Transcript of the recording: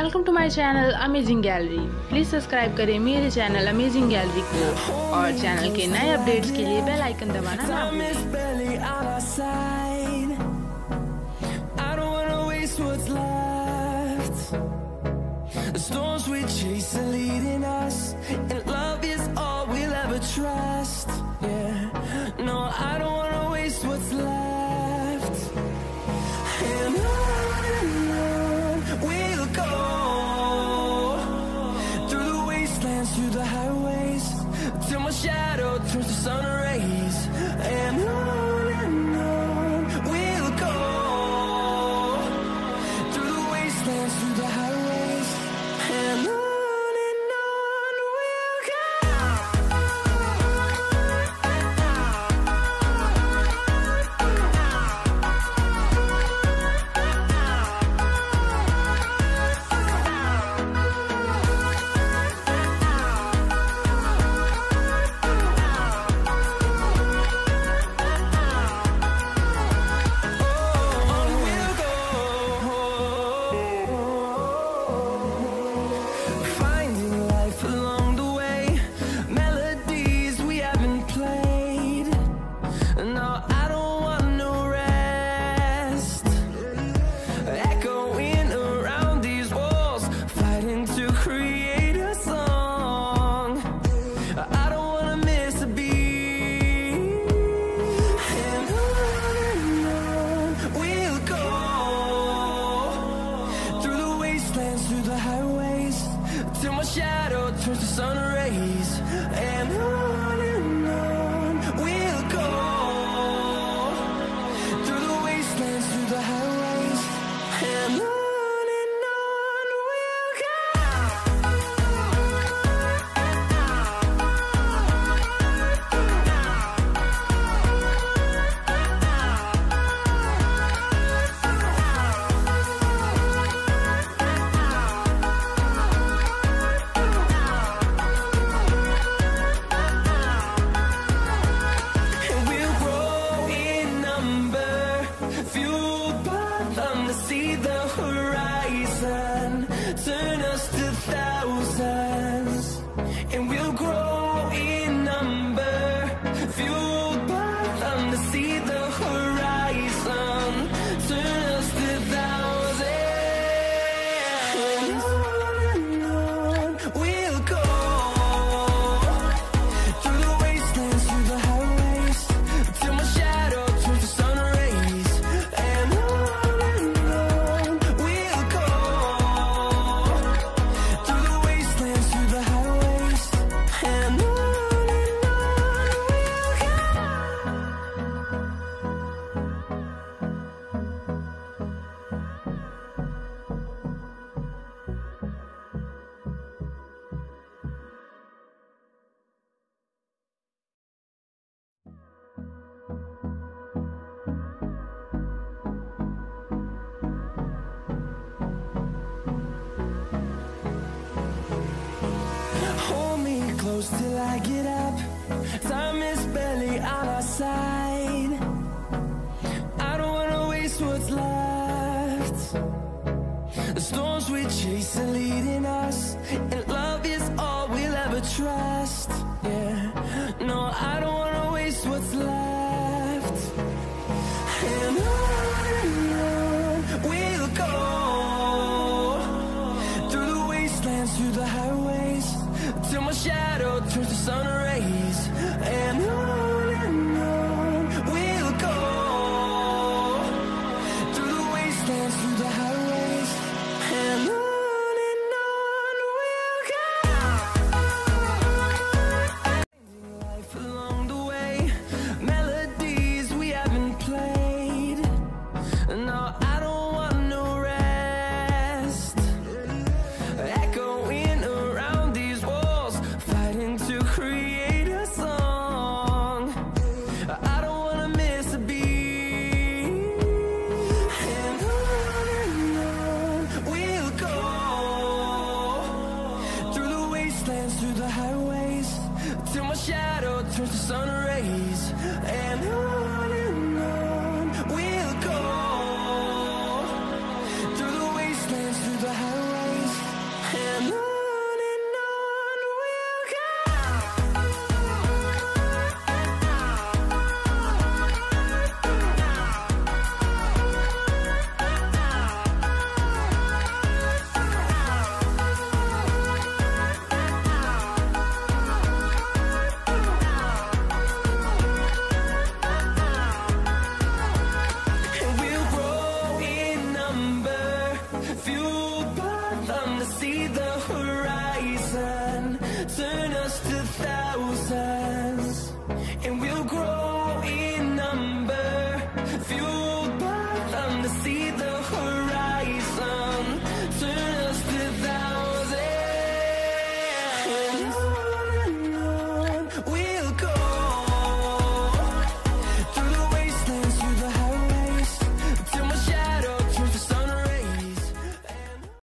Welcome to my channel amazing gallery. Please subscribe करें मेरे channel amazing gallery को और चैनल के नए अपडेट्स के लिए बेल आइकन दबाना ना through the highways till my shadow turns to sun rays, and on we'll go through the wastelands, through the highways, and on we'll go. Through the highways till my shadow turns to sun rays, and on we'll go through the wastelands, through the highways, and on we'll go. See the horizon turn us to thousands, and we'll grow in number, fueled by them to see the horizon turn us to thousands, and on we'll go through the wastelands, through the highways till my shadow turns to sun rays, and close till I get up. Time is barely on our side. I don't wanna waste what's left. The storms we chase are leading us, and love is all we'll ever trust. Yeah, no, I don't